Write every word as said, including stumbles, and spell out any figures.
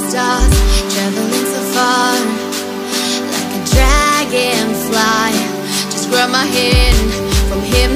stars, traveling so far, like a dragonfly. Just grab my hand from him